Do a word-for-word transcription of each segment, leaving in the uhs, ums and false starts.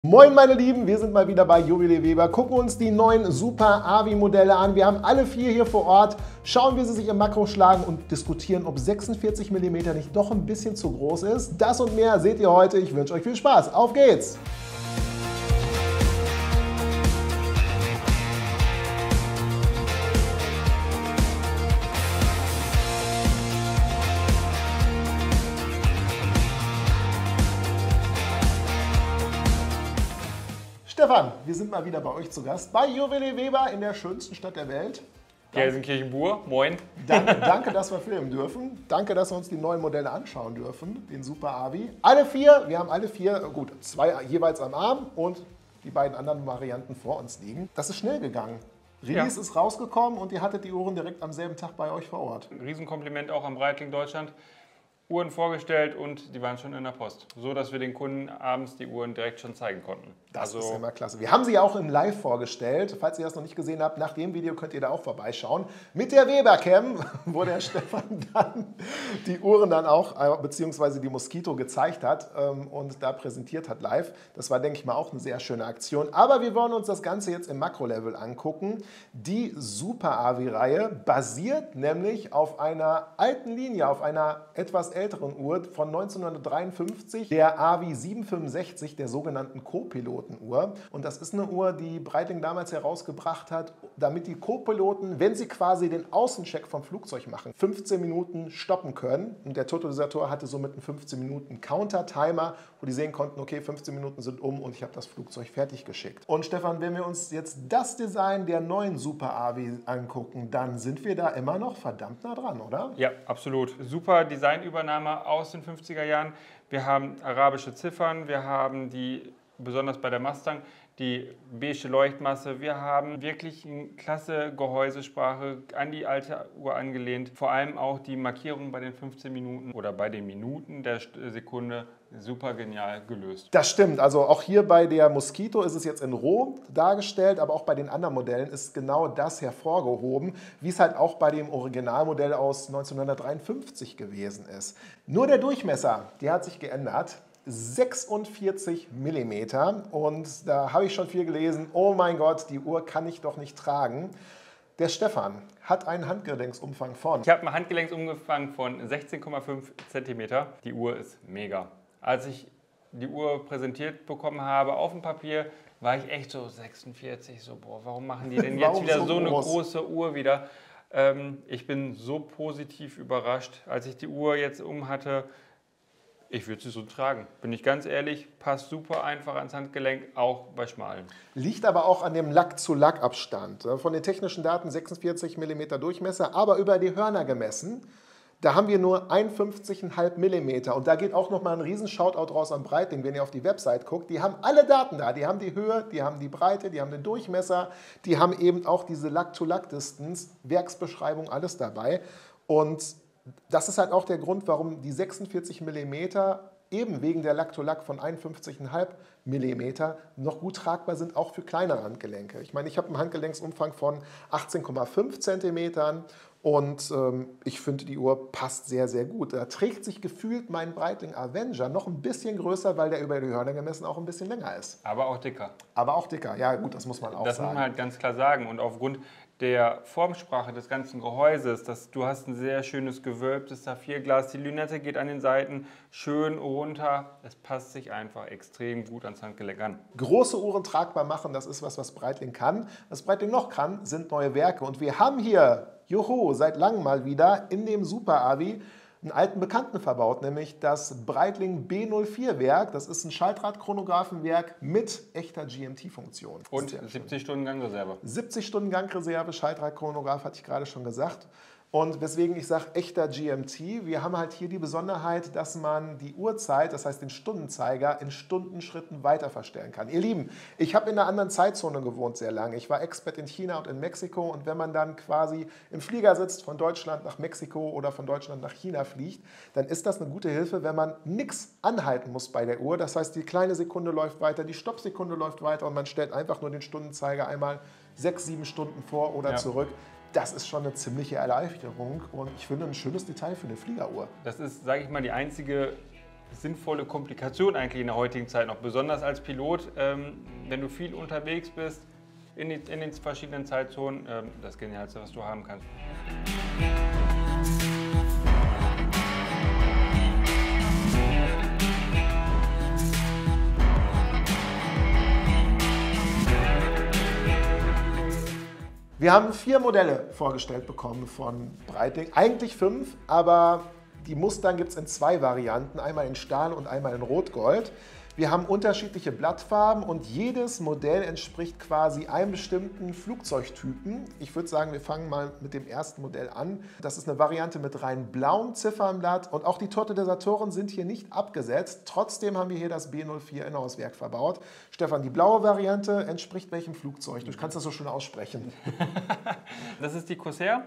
Moin meine Lieben, wir sind mal wieder bei Juwelier Weber, gucken uns die neuen Super Avi Modelle an. Wir haben alle vier hier vor Ort, schauen wie sie sich im Makro schlagen und diskutieren, ob sechsundvierzig Millimeter nicht doch ein bisschen zu groß ist. Das und mehr seht ihr heute. Ich wünsche euch viel Spaß. Auf geht's! Stefan, wir sind mal wieder bei euch zu Gast, bei Juwelier Weber in der schönsten Stadt der Welt. Gelsenkirchen-Bur, moin. Danke, danke, dass wir filmen dürfen. Danke, dass wir uns die neuen Modelle anschauen dürfen, den Super Avi. Alle vier, wir haben alle vier, gut, zwei jeweils am Arm und die beiden anderen Varianten vor uns liegen. Das ist schnell gegangen. Release ja. ist rausgekommen und ihr hattet die Uhren direkt am selben Tag bei euch vor Ort. Ein Riesenkompliment auch am Breitling Deutschland. Uhren vorgestellt und die waren schon in der Post. So, dass wir den Kunden abends die Uhren direkt schon zeigen konnten. Das also ist immer klasse. Wir haben sie ja auch im Live vorgestellt. Falls ihr das noch nicht gesehen habt, nach dem Video könnt ihr da auch vorbeischauen. Mit der Weber-Cam, wo der Stefan dann die Uhren dann auch, beziehungsweise die Moskito gezeigt hat und da präsentiert hat live. Das war, denke ich mal, auch eine sehr schöne Aktion. Aber wir wollen uns das Ganze jetzt im Makro-Level angucken. Die Super Avi-Reihe basiert nämlich auf einer alten Linie, auf einer etwas älteren älteren Uhr von neunzehnhundertdreiundfünfzig, der Avi siebenhundertfünfundsechzig, der sogenannten Co-Piloten-Uhr. Und das ist eine Uhr, die Breitling damals herausgebracht hat, damit die Co-Piloten, wenn sie quasi den Außencheck vom Flugzeug machen, fünfzehn Minuten stoppen können. Und der Totalisator hatte somit einen fünfzehn Minuten Counter-Timer, wo die sehen konnten, okay, fünfzehn Minuten sind um und ich habe das Flugzeug fertig geschickt. Und Stefan, wenn wir uns jetzt das Design der neuen Super Avi angucken, dann sind wir da immer noch verdammt nah dran, oder? Ja, absolut. Super Designübernahme aus den fünfziger Jahren. Wir haben arabische Ziffern, wir haben die, besonders bei der Mustang, die beige Leuchtmasse. Wir haben wirklich eine klasse Gehäusesprache an die alte Uhr angelehnt. Vor allem auch die Markierung bei den fünfzehn Minuten oder bei den Minuten der Sekunde super genial gelöst. Das stimmt. Also auch hier bei der Moskito ist es jetzt in Roh dargestellt, aber auch bei den anderen Modellen ist genau das hervorgehoben, wie es halt auch bei dem Originalmodell aus neunzehnhundertdreiundfünfzig gewesen ist. Nur der Durchmesser, der hat sich geändert. sechsundvierzig Millimeter und da habe ich schon viel gelesen, oh mein Gott, die Uhr kann ich doch nicht tragen. Der Stefan hat einen Handgelenksumfang von... Ich habe einen Handgelenksumfang von sechzehn Komma fünf Zentimeter. Die Uhr ist mega. Als ich die Uhr präsentiert bekommen habe auf dem Papier, war ich echt so sechsundvierzig, so boah, warum machen die denn jetzt wieder so, so eine große Uhr wieder? Ähm, ich bin so positiv überrascht, als ich die Uhr jetzt um hatte. Ich würde sie so tragen. Bin ich ganz ehrlich, passt super einfach ans Handgelenk, auch bei schmalen. Liegt aber auch an dem Lack-zu-Lack-Abstand. Von den technischen Daten sechsundvierzig Millimeter Durchmesser, aber über die Hörner gemessen. Da haben wir nur einundfünfzig Komma fünf Millimeter und da geht auch nochmal ein riesen Shoutout raus an Breitling, wenn ihr auf die Website guckt. Die haben alle Daten da, die haben die Höhe, die haben die Breite, die haben den Durchmesser, die haben eben auch diese Lack-to-Lack-Distance, Werksbeschreibung, alles dabei. Und das ist halt auch der Grund, warum die sechsundvierzig Millimeter eben wegen der Lack-to-Lack von einundfünfzig Komma fünf Millimeter noch gut tragbar sind, auch für kleinere Handgelenke. Ich meine, ich habe einen Handgelenksumfang von achtzehn Komma fünf Zentimetern und ähm, ich finde, die Uhr passt sehr, sehr gut. Da trägt sich gefühlt mein Breitling Avenger noch ein bisschen größer, weil der über die Hörner gemessen auch ein bisschen länger ist. Aber auch dicker. Aber auch dicker, ja gut, das muss man auch das sagen. Das muss man halt ganz klar sagen und aufgrund der Formsprache des ganzen Gehäuses, dass du hast ein sehr schönes gewölbtes Saphirglas, die Lünette geht an den Seiten schön runter, es passt sich einfach extrem gut ans Handgelenk an. Große Uhren tragbar machen, das ist was, was Breitling kann. Was Breitling noch kann, sind neue Werke und wir haben hier, juhu, seit langem mal wieder in dem Super Avi einen alten Bekannten verbaut, nämlich das Breitling B null vier Werk. Das ist ein Schaltrad-Chronographenwerk mit echter G M T-Funktion. Und siebzig Stunden Gangreserve. siebzig Stunden Gangreserve, Schaltrad-Chronograph hatte ich gerade schon gesagt. Und weswegen ich sage, echter G M T, wir haben halt hier die Besonderheit, dass man die Uhrzeit, das heißt den Stundenzeiger, in Stundenschritten weiter verstellen kann. Ihr Lieben, ich habe in einer anderen Zeitzone gewohnt sehr lange. Ich war Expat in China und in Mexiko und wenn man dann quasi im Flieger sitzt, von Deutschland nach Mexiko oder von Deutschland nach China fliegt, dann ist das eine gute Hilfe, wenn man nichts anhalten muss bei der Uhr. Das heißt, die kleine Sekunde läuft weiter, die Stoppsekunde läuft weiter und man stellt einfach nur den Stundenzeiger einmal sechs, sieben Stunden vor oder ja. zurück. Das ist schon eine ziemliche Erleichterung und ich finde ein schönes Detail für eine Fliegeruhr. Das ist, sage ich mal, die einzige sinnvolle Komplikation eigentlich in der heutigen Zeit noch, besonders als Pilot, ähm, wenn du viel unterwegs bist in, die, in den verschiedenen Zeitzonen, ähm, das Genialste, was du haben kannst. Wir haben vier Modelle vorgestellt bekommen von Breitling, eigentlich fünf, aber die Mustern gibt es in zwei Varianten, einmal in Stahl und einmal in Rot-Gold. Wir haben unterschiedliche Blattfarben und jedes Modell entspricht quasi einem bestimmten Flugzeugtypen. Ich würde sagen, wir fangen mal mit dem ersten Modell an. Das ist eine Variante mit rein blauem Ziffernblatt und auch die Totalisatoren sind hier nicht abgesetzt. Trotzdem haben wir hier das B null vier Inhouse-Werk verbaut. Stefan, die blaue Variante entspricht welchem Flugzeug? Du kannst das so schön aussprechen. Das ist die Corsair.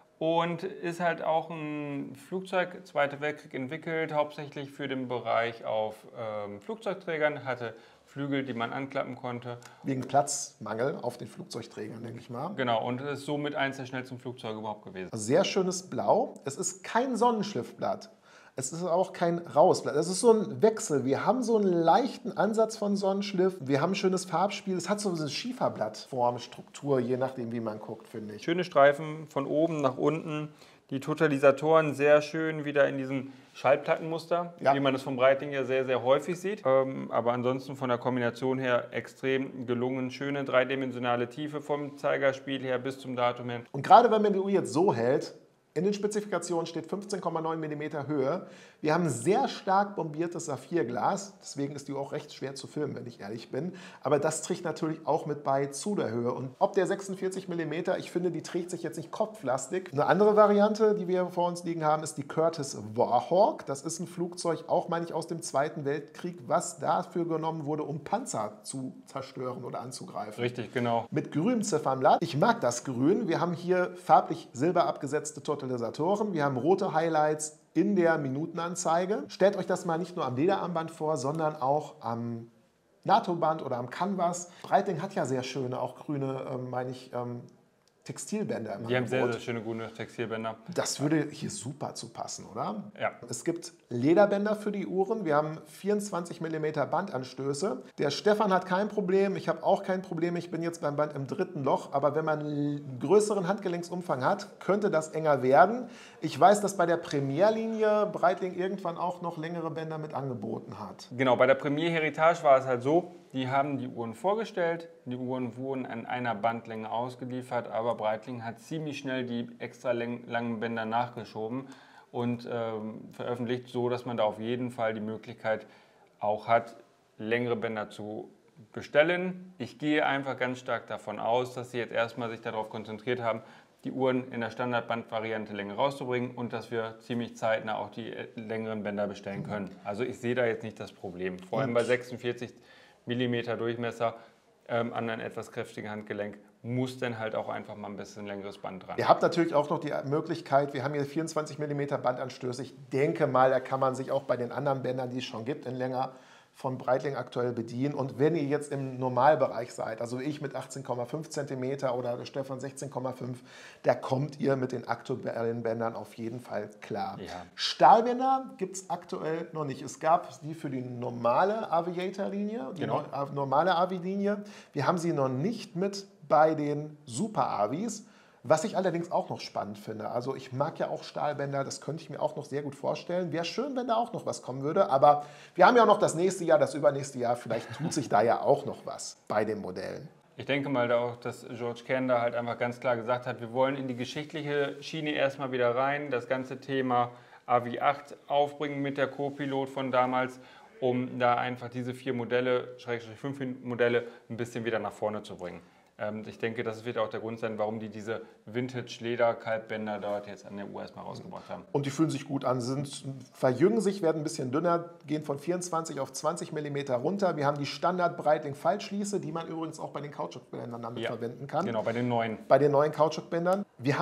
Und ist halt auch ein Flugzeug, Zweiter Weltkrieg entwickelt, hauptsächlich für den Bereich auf ähm, Flugzeugträgern, hatte Flügel, die man anklappen konnte. Wegen Platzmangel auf den Flugzeugträgern, denke ich mal. Genau, und ist somit eines der schnellsten Flugzeuge überhaupt gewesen. Sehr schönes Blau. Es ist kein Sonnenschliffblatt. Es ist auch kein raues Blatt. Es ist so ein Wechsel. Wir haben so einen leichten Ansatz von Sonnenschliff. Wir haben ein schönes Farbspiel. Es hat so eine Schieferblattform, Struktur, je nachdem, wie man guckt, finde ich. Schöne Streifen von oben nach unten. Die Totalisatoren sehr schön wieder in diesem Schallplattenmuster, ja, wie man das vom Breitling ja sehr, sehr häufig sieht. Ähm, aber ansonsten von der Kombination her extrem gelungen. Schöne dreidimensionale Tiefe vom Zeigerspiel her bis zum Datum hin. Und gerade wenn man die Uhr jetzt so hält, in den Spezifikationen steht fünfzehn Komma neun Millimeter Höhe. Wir haben sehr stark bombiertes Saphirglas, deswegen ist die auch recht schwer zu filmen, wenn ich ehrlich bin. Aber das trägt natürlich auch mit bei zu der Höhe. Und ob der sechsundvierzig Millimeter, ich finde, die trägt sich jetzt nicht kopflastig. Eine andere Variante, die wir vor uns liegen haben, ist die Curtiss Warhawk. Das ist ein Flugzeug, auch meine ich aus dem Zweiten Weltkrieg, was dafür genommen wurde, um Panzer zu zerstören oder anzugreifen. Richtig, genau. Mit grünem Ziffernblatt. Ich mag das Grün. Wir haben hier farblich silber abgesetzte Totalisatoren. Wir haben rote Highlights in der Minutenanzeige. Stellt euch das mal nicht nur am Lederarmband vor, sondern auch am NATO-Band oder am Canvas. Breitling hat ja sehr schöne, auch grüne, ähm, meine ich, ähm, Textilbänder im Die haben sehr, Angebot. sehr schöne, gute Textilbänder. Das würde hier super zu passen, oder? Ja. Es gibt Lederbänder für die Uhren. Wir haben vierundzwanzig Millimeter Bandanstöße. Der Stefan hat kein Problem, ich habe auch kein Problem. Ich bin jetzt beim Band im dritten Loch. Aber wenn man einen größeren Handgelenksumfang hat, könnte das enger werden. Ich weiß, dass bei der Premierlinie Breitling irgendwann auch noch längere Bänder mit angeboten hat. Genau, bei der Premier Heritage war es halt so, die haben die Uhren vorgestellt, die Uhren wurden an einer Bandlänge ausgeliefert, aber Breitling hat ziemlich schnell die extra langen Bänder nachgeschoben und ähm, veröffentlicht, so dass man da auf jeden Fall die Möglichkeit auch hat, längere Bänder zu bestellen. Ich gehe einfach ganz stark davon aus, dass sie jetzt erstmal sich darauf konzentriert haben, die Uhren in der Standardbandvariante Länge rauszubringen und dass wir ziemlich zeitnah auch die längeren Bänder bestellen können. Also ich sehe da jetzt nicht das Problem, vor allem bei sechsundvierzig Millimeter Durchmesser ähm, an ein etwas kräftigen Handgelenk muss dann halt auch einfach mal ein bisschen längeres Band dran. Ihr habt natürlich auch noch die Möglichkeit, wir haben hier vierundzwanzig Millimeter Bandanstöße. Ich denke mal, da kann man sich auch bei den anderen Bändern, die es schon gibt, in länger von Breitling aktuell bedienen. Und wenn ihr jetzt im Normalbereich seid, also ich mit achtzehn Komma fünf Zentimeter oder der Stefan sechzehn Komma fünf, da kommt ihr mit den aktuellen Bändern auf jeden Fall klar. Ja. Stahlbänder gibt es aktuell noch nicht. Es gab die für die normale Aviator-Linie, die Genau. normale Avi-Linie. Wir haben sie noch nicht mit bei den Super-Avis. Was ich allerdings auch noch spannend finde, also ich mag ja auch Stahlbänder, das könnte ich mir auch noch sehr gut vorstellen. Wäre schön, wenn da auch noch was kommen würde, aber wir haben ja auch noch das nächste Jahr, das übernächste Jahr, vielleicht tut sich da ja auch noch was bei den Modellen. Ich denke mal auch, dass George Cairn da halt einfach ganz klar gesagt hat, wir wollen in die geschichtliche Schiene erstmal wieder rein, das ganze Thema A V I acht aufbringen mit der Co-Pilot von damals, um da einfach diese vier Modelle, Schrägstrich fünf Modelle, ein bisschen wieder nach vorne zu bringen. Ich denke, das wird auch der Grund sein, warum die diese Vintage-Leder-Kalbbänder dort jetzt an der Uhr erstmal rausgebracht haben. Und die fühlen sich gut an, sind, verjüngen sich, werden ein bisschen dünner, gehen von vierundzwanzig auf zwanzig Millimeter runter. Wir haben die Standard-Breitling-Fallschließe, die man übrigens auch bei den Kautschukbändern damit ja, verwenden kann. Genau, bei den neuen. Bei den neuen Kautschukbändern. Wir haben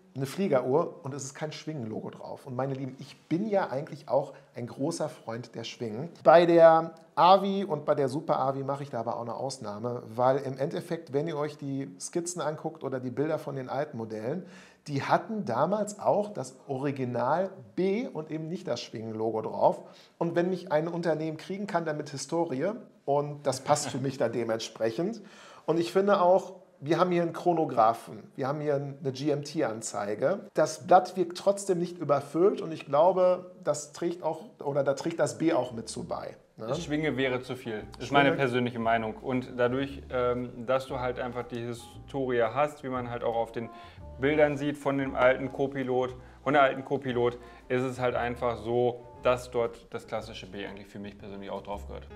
eine Fliegeruhr und es ist kein Schwingen-Logo drauf. Und meine Lieben, ich bin ja eigentlich auch ein großer Freund der Schwingen. Bei der Avi und bei der Super Avi mache ich da aber auch eine Ausnahme, weil im Endeffekt, wenn ihr euch die Skizzen anguckt oder die Bilder von den alten Modellen, die hatten damals auch das Original B und eben nicht das Schwingen-Logo drauf. Und wenn mich ein Unternehmen kriegen kann, dann mit Historie, und das passt für mich da dementsprechend. Und ich finde auch, wir haben hier einen Chronographen, wir haben hier eine G M T-Anzeige. Das Blatt wirkt trotzdem nicht überfüllt und ich glaube, das trägt auch, oder da trägt das B auch mit zu bei. Ne? Schwinge wäre zu viel, ist Schwinge. meine persönliche Meinung. Und dadurch, ähm, dass du halt einfach die Historie hast, wie man halt auch auf den Bildern sieht von dem alten Co-Pilot, von der alten Co-Pilot, ist es halt einfach so, dass dort das klassische B eigentlich für mich persönlich auch drauf gehört.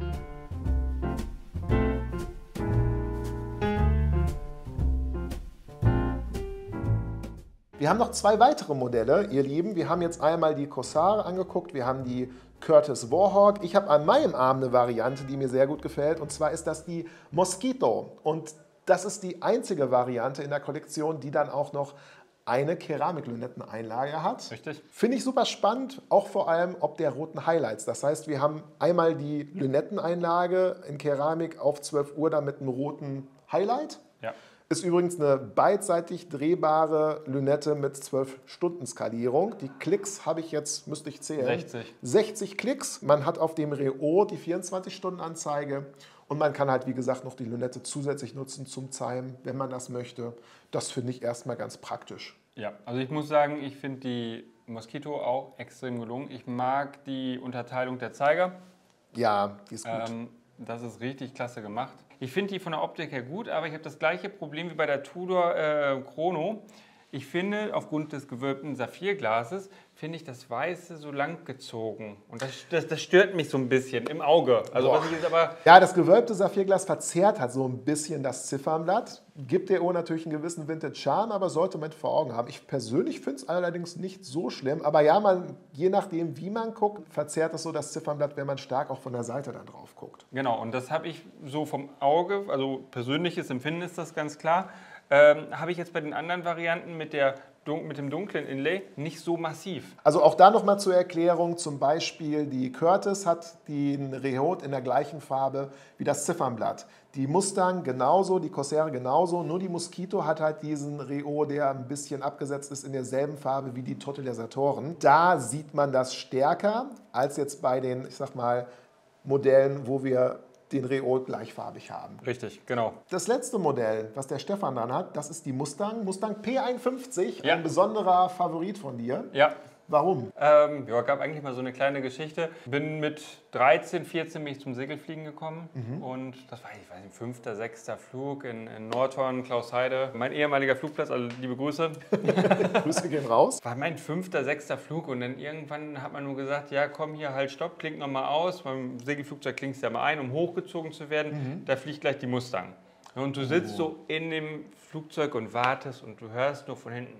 Wir haben noch zwei weitere Modelle, ihr Lieben. Wir haben jetzt einmal die Corsair angeguckt, wir haben die Curtiss Warhawk. Ich habe an meinem Arm eine Variante, die mir sehr gut gefällt, und zwar ist das die Mosquito. Und das ist die einzige Variante in der Kollektion, die dann auch noch eine Keramik-Lünetteneinlage hat. Richtig. Finde ich super spannend, auch vor allem ob der roten Highlights. Das heißt, wir haben einmal die Lünetteneinlage in Keramik auf zwölf Uhr dann mit einem roten Highlight. Ja. Ist übrigens eine beidseitig drehbare Lünette mit zwölf Stunden Skalierung. Die Klicks habe ich jetzt, müsste ich zählen. sechzig. sechzig Klicks. Man hat auf dem Reo die vierundzwanzig Stunden Anzeige und man kann halt, wie gesagt, noch die Lünette zusätzlich nutzen zum Zeimen, wenn man das möchte. Das finde ich erstmal ganz praktisch. Ja, also ich muss sagen, ich finde die Mosquito auch extrem gelungen. Ich mag die Unterteilung der Zeiger. Ja, die ist gut. Ähm, das ist richtig klasse gemacht. Ich finde die von der Optik her gut, aber ich habe das gleiche Problem wie bei der Tudor äh, Chrono. Ich finde, aufgrund des gewölbten Saphirglases, finde ich das Weiße so lang gezogen. Und das, das, das stört mich so ein bisschen im Auge. Also, was ich jetzt aber ja, das gewölbte Saphirglas verzerrt halt so ein bisschen das Ziffernblatt. Gibt der Uhr natürlich einen gewissen Vintage-Charme, aber sollte man vor Augen haben. Ich persönlich finde es allerdings nicht so schlimm. Aber ja, man, je nachdem, wie man guckt, verzerrt es so das Ziffernblatt, wenn man stark auch von der Seite dann drauf guckt. Genau, und das habe ich so vom Auge, also persönliches Empfinden ist das ganz klar. Ähm, habe ich jetzt bei den anderen Varianten mit, der, mit dem dunklen Inlay nicht so massiv. Also auch da nochmal zur Erklärung, zum Beispiel die Curtiss hat den Rehaut in der gleichen Farbe wie das Ziffernblatt. Die Mustang genauso, die Corsair genauso, nur die Mosquito hat halt diesen Rehaut, der ein bisschen abgesetzt ist in derselben Farbe wie die Totalisatoren. Da sieht man das stärker als jetzt bei den, ich sag mal, Modellen, wo wir den Rehaut gleichfarbig haben. Richtig, genau. Das letzte Modell, was der Stefan dann hat, das ist die Mustang. Mustang P einundfünfzig, Ja. ein besonderer Favorit von dir. Ja. Warum? Ähm, ja, gab eigentlich mal so eine kleine Geschichte. Bin mit dreizehn, vierzehn bin ich zum Segelfliegen gekommen mhm. und das war, ich weiß nicht, fünfter, sechster Flug in, in Nordhorn, Klausheide. Mein ehemaliger Flugplatz, also liebe Grüße. Grüße gehen raus. War mein fünfter, sechster Flug und dann irgendwann hat man nur gesagt, ja komm hier, halt stopp, klingt nochmal aus. Beim Segelflugzeug klingst du ja mal ein, um hochgezogen zu werden. Mhm. Da fliegt gleich die Mustang. Und du sitzt oh. so in dem Flugzeug und wartest und du hörst nur von hinten.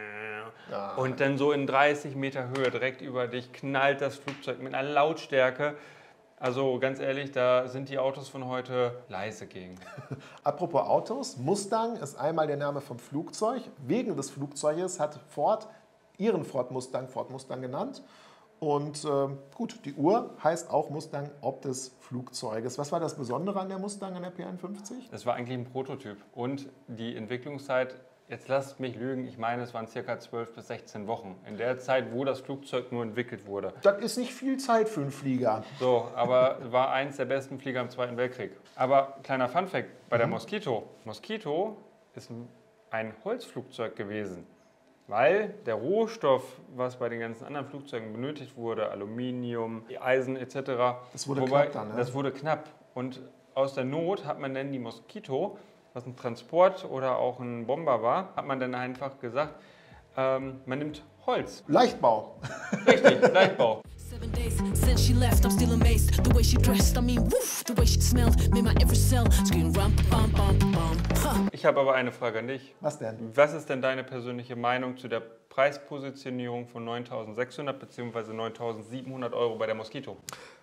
Ja. Und dann so in dreißig Meter Höhe direkt über dich knallt das Flugzeug mit einer Lautstärke. Also ganz ehrlich, da sind die Autos von heute leise gegen. Apropos Autos, Mustang ist einmal der Name vom Flugzeug. Wegen des Flugzeuges hat Ford ihren Ford Mustang Ford Mustang genannt. Und äh, gut, die Uhr heißt auch Mustang ob des Flugzeuges. Was war das Besondere an der Mustang, an der P einundfünfzig? Das war eigentlich ein Prototyp und die Entwicklungszeit, jetzt lasst mich lügen, ich meine, es waren circa zwölf bis sechzehn Wochen. In der Zeit, wo das Flugzeug nur entwickelt wurde. Das ist nicht viel Zeit für einen Flieger. So, aber war eins der besten Flieger im Zweiten Weltkrieg. Aber kleiner Funfact bei der Mhm. Mosquito. Mosquito ist ein Holzflugzeug gewesen, weil der Rohstoff, was bei den ganzen anderen Flugzeugen benötigt wurde, Aluminium, Eisen et cetera, Das wurde wobei, knapp dann, ne? Das wurde knapp. Und aus der Not hat man dann die Mosquito, was ein Transport oder auch ein Bomber war, hat man dann einfach gesagt, ähm, man nimmt Holz. Leichtbau. Richtig, Leichtbau. Seven days since she left, I'm still amazed. The way she dressed, I mean, woof, the way she smelled, made my every cell scream rum, bum, bum, bum. Huh. Ich habe aber eine Frage an dich. Was denn? Was ist denn deine persönliche Meinung zu der Preispositionierung von neuntausendsechshundert bzw. neuntausendsiebenhundert Euro bei der Mosquito?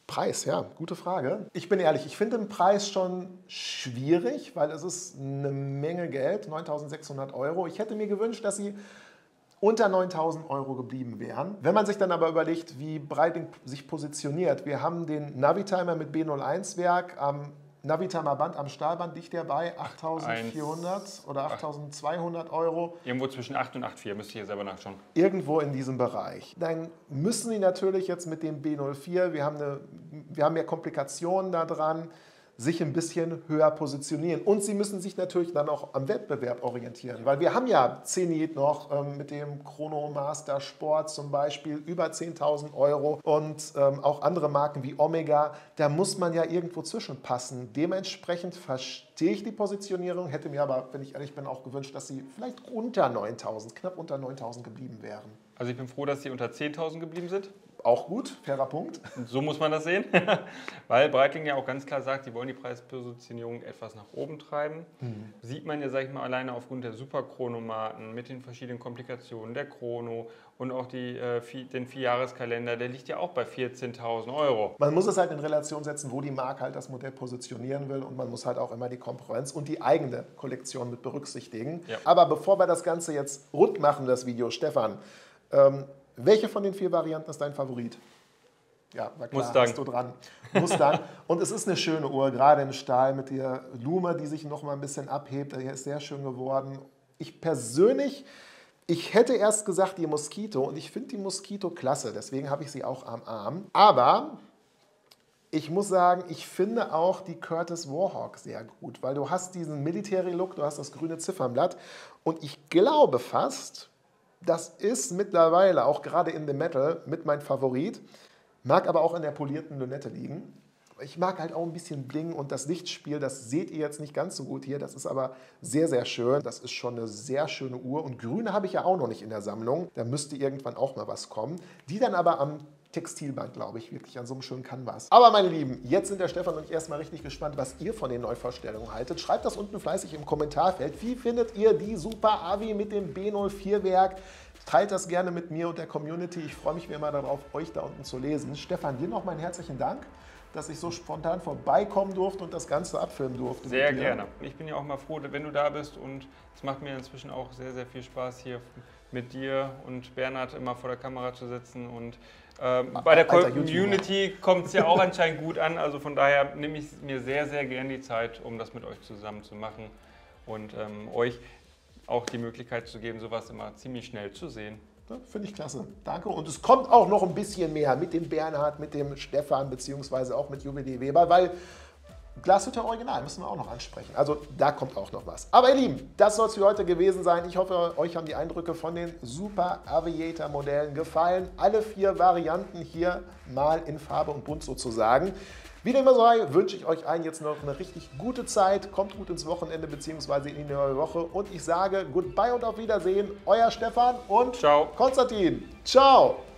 Preis, ja, gute Frage. Ich bin ehrlich, ich finde den Preis schon schwierig, weil es ist eine Menge Geld, neuntausendsechshundert Euro. Ich hätte mir gewünscht, dass sie unter neuntausend Euro geblieben wären. Wenn man sich dann aber überlegt, wie Breitling sich positioniert, wir haben den Navitimer mit B null eins Werk am Navitimer Band am Stahlband, liegt der bei achttausendvierhundert oder achttausendzweihundert Euro. Irgendwo zwischen acht und acht Komma vier, müsst ihr selber nachschauen. Irgendwo in diesem Bereich. Dann müssen Sie natürlich jetzt mit dem B null vier, wir haben, eine, wir haben mehr Komplikationen da dran, sich ein bisschen höher positionieren. Und Sie müssen sich natürlich dann auch am Wettbewerb orientieren, weil wir haben ja Zenit noch ähm, mit dem Chronomaster Sport zum Beispiel über zehntausend Euro und ähm, auch andere Marken wie Omega. Da muss man ja irgendwo zwischenpassen. Dementsprechend verstehe ich die Positionierung, hätte mir aber, wenn ich ehrlich bin, auch gewünscht, dass sie vielleicht unter neuntausend, knapp unter neuntausend geblieben wären. Also ich bin froh, dass sie unter zehntausend geblieben sind. Auch gut, fairer Punkt. So muss man das sehen, weil Breitling ja auch ganz klar sagt, die wollen die Preispositionierung etwas nach oben treiben. Mhm. Sieht man ja, sag ich mal, alleine aufgrund der Superchronomaten mit den verschiedenen Komplikationen, der Chrono und auch die, äh, den Vierjahreskalender, der liegt ja auch bei vierzehntausend Euro. Man muss es halt in Relation setzen, wo die Marke halt das Modell positionieren will und man muss halt auch immer die Konkurrenz und die eigene Kollektion mit berücksichtigen. Ja. Aber bevor wir das Ganze jetzt rund machen, das Video, Stefan, ähm, welche von den vier Varianten ist dein Favorit? Ja, war klar, Mustang. Bist du dran. Mustang. Und es ist eine schöne Uhr, gerade in Stahl mit der Lume, die sich noch mal ein bisschen abhebt. Der ist sehr schön geworden. Ich persönlich, ich hätte erst gesagt die Mosquito und ich finde die Mosquito klasse, deswegen habe ich sie auch am Arm. Aber ich muss sagen, ich finde auch die Curtis Warhawk sehr gut, weil du hast diesen Military-Look, du hast das grüne Ziffernblatt und ich glaube fast, das ist mittlerweile auch gerade in dem Metal mit mein Favorit, mag aber auch in der polierten Lünette liegen. Ich mag halt auch ein bisschen Bling und das Lichtspiel, das seht ihr jetzt nicht ganz so gut hier, das ist aber sehr, sehr schön. Das ist schon eine sehr schöne Uhr und grüne habe ich ja auch noch nicht in der Sammlung. Da müsste irgendwann auch mal was kommen. Die dann aber am Textilband, glaube ich, wirklich an so einem schönen Canvas. Aber meine Lieben, jetzt sind der Stefan und ich erstmal richtig gespannt, was ihr von den Neuvorstellungen haltet. Schreibt das unten fleißig im Kommentarfeld. Wie findet ihr die Super Avi mit dem B null vier Werk? Teilt das gerne mit mir und der Community. Ich freue mich wie immer darauf, euch da unten zu lesen. Stefan, dir noch meinen herzlichen Dank, dass ich so spontan vorbeikommen durfte und das Ganze abfilmen durfte. Sehr gerne. Ich bin ja auch mal froh, wenn du da bist und es macht mir inzwischen auch sehr, sehr viel Spaß, hier mit dir und Bernhard immer vor der Kamera zu sitzen und ähm, bei der Alter, Community kommt es ja auch anscheinend gut an, also von daher nehme ich mir sehr, sehr gern die Zeit, um das mit euch zusammen zu machen und ähm, euch auch die Möglichkeit zu geben, sowas immer ziemlich schnell zu sehen. Ja, finde ich klasse. Danke. Und es kommt auch noch ein bisschen mehr mit dem Bernhard, mit dem Stefan, beziehungsweise auch mit Juwelier Weber, weil Glashütte Original müssen wir auch noch ansprechen. Also da kommt auch noch was. Aber ihr Lieben, das soll es für heute gewesen sein. Ich hoffe, euch haben die Eindrücke von den Super Aviator Modellen gefallen. Alle vier Varianten hier mal in Farbe und bunt sozusagen. Wie dem immer sei, wünsche ich euch allen jetzt noch eine richtig gute Zeit. Kommt gut ins Wochenende bzw. in die neue Woche. Und ich sage Goodbye und auf Wiedersehen. Euer Stefan und Ciao. Konstantin. Ciao.